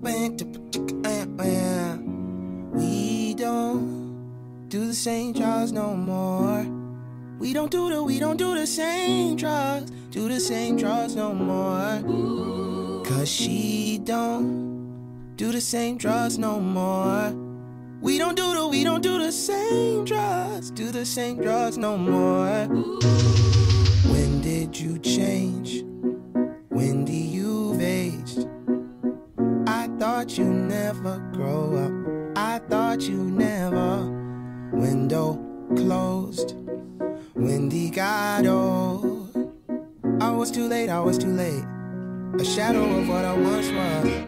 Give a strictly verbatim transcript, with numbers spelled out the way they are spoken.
We don't do the same drugs no more. We don't do the, we don't do the same drugs, do the same drugs no more. Cause she don't do the same drugs no more. We don't do the, we don't do the same drugs, do the same drugs no more. When did you change? Wendy, you've aged. I thought you never grow up. I thought you never. Window closed. Wendy got old. I was too late, I was too late. A shadow of what I once was.